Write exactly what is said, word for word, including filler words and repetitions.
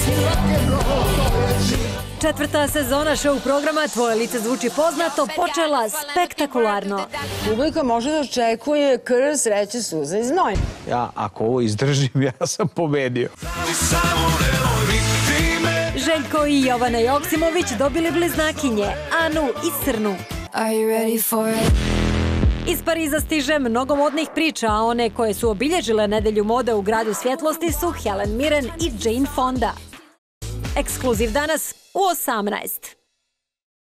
Četvrta sezona show programa Tvoje lice zvuči poznato počela spektakularno. Publika može da očekuje krv, sreće, suza i znoj. Ja, ako ovo izdržim, ja sam pobedio. Željko i Jovana Joksimović dobili bliznakinje, Anu i Srnu. Iz Pariza stiže mnogo modnih priča, a one koje su obilježile nedelju mode u gradu svjetlosti su Helen Mirren i Jane Fonda. Ekskluziv danas u osamnaest.